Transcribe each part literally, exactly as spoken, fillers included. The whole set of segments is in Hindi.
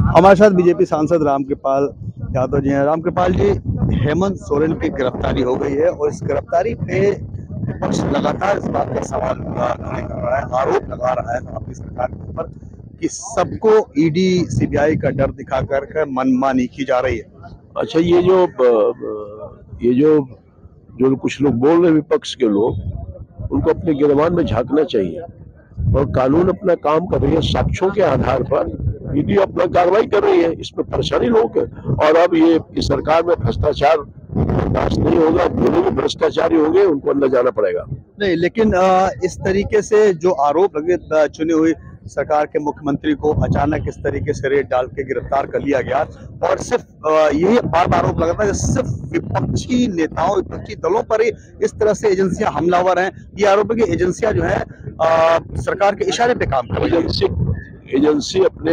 हमारे साथ बीजेपी सांसद रामकृपाल यादव जी हैं। रामकृपाल जी, हेमंत सोरेन की गिरफ्तारी हो गई है और इस गिरफ्तारी पे विपक्ष लगातार इस बात का सवाल खड़े कर रहा है, आरोप लगा रहा है आपकी सरकार के ऊपर कि सबको ईडी सीबीआई का डर दिखा कर मनमानी की जा रही है। अच्छा, ये जो ये जो जो कुछ लोग बोल रहे हैं विपक्ष के लोग, उनको अपने गिरबान में झांकना चाहिए और कानून अपना काम कर रही है। साक्ष्यों के आधार पर ईडी अपना कार्रवाई कर रही है, इसमें परेशानी लोग है। और अब ये इस सरकार में भ्रष्टाचार बर्दाश्त नहीं होगा, जो लोग भ्रष्टाचारी होंगे उनको अंदर जाना पड़ेगा। नहीं, लेकिन इस तरीके से जो आरोप लगे, चुनी हुई सरकार के मुख्यमंत्री को अचानक इस तरीके से रेड डाल के गिरफ्तार कर लिया गया और सिर्फ यही बार बार आरोप लगता है सिर्फ विपक्षी नेताओं, विपक्षी दलों पर ही इस तरह से एजेंसियां हमलावर हैं। ये आरोप है कि एजेंसियां जो है आ, सरकार के इशारे पे काम कर रही है। एजेंसी एजेंसी अपने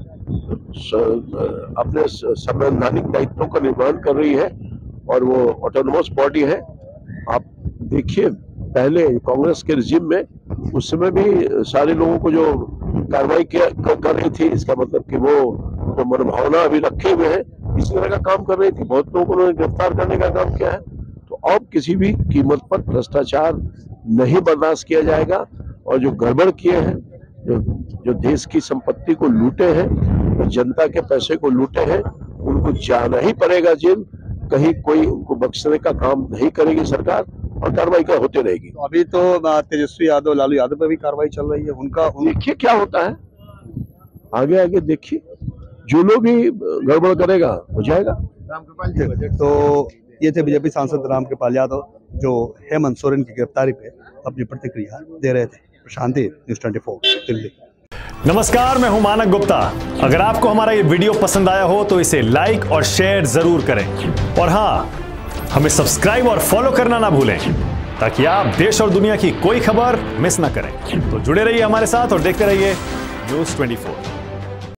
अपने संवैधानिक दायित्वों का निर्वहन कर रही है और वो ऑटोनोमस बॉडी है। आप देखिए, पहले कांग्रेस के रिजिम में उस समय भी सारे लोगों को जो कार्रवाई कर रही थी, इसका मतलब कि वो जो मनभावना अभी रखे हुए हैं इसी तरह का काम कर रही थी। बहुत लोगों को उन्होंने गिरफ्तार करने का काम किया है। तो अब किसी भी कीमत पर भ्रष्टाचार नहीं बर्दाश्त किया जाएगा और जो गड़बड़ किए हैं, जो जो देश की संपत्ति को लूटे हैं, जो जनता के पैसे को लूटे हैं, उनको जाना ही पड़ेगा जेल। कहीं कोई उनको बख्शने का काम नहीं करेगी सरकार और कार्रवाई का होते रहेगी। तो अभी तो तेजस्वी यादव, लालू यादव पर भी कार्रवाई चल रही है। उनका देखिए क्या होता है, आगे आगे देखिए, जो लोग भी गड़बड़ करेगा हो जाएगा। तो ये थे बीजेपी सांसद रामकृपाल यादव जो हेमंत सोरेन की गिरफ्तारी पे अपनी प्रतिक्रिया दे रहे थे। प्रशांति, न्यूज़ चौबीस, दिल्ली। नमस्कार, मैं हूं मानक गुप्ता। अगर आपको हमारा ये वीडियो पसंद आया हो तो इसे लाइक और शेयर जरूर करें और हाँ, हमें सब्सक्राइब और फॉलो करना ना भूलें ताकि आप देश और दुनिया की कोई खबर मिस ना करें। तो जुड़े रहिए हमारे साथ और देखते रहिए न्यूज़ चौबीस।